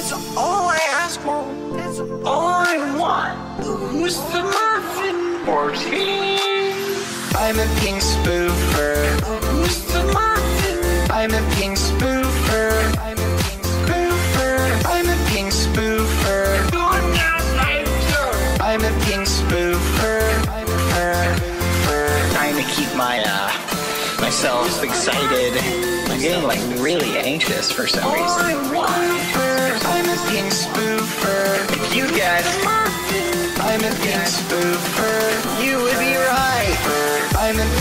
That's all I ask for. That's all I want. Who's the muffin party? I'm a pink spoofer. Who's the muffin? I'm a pink spoofer. I'm a pink spoofer. I'm a pink spoofer. I'm a pink spoofer. Trying to keep myself excited. I'm getting like really anxious for some reason. I'm a pink spoofer. If you guessed I'm a pink spoofer, you would be right. I'm a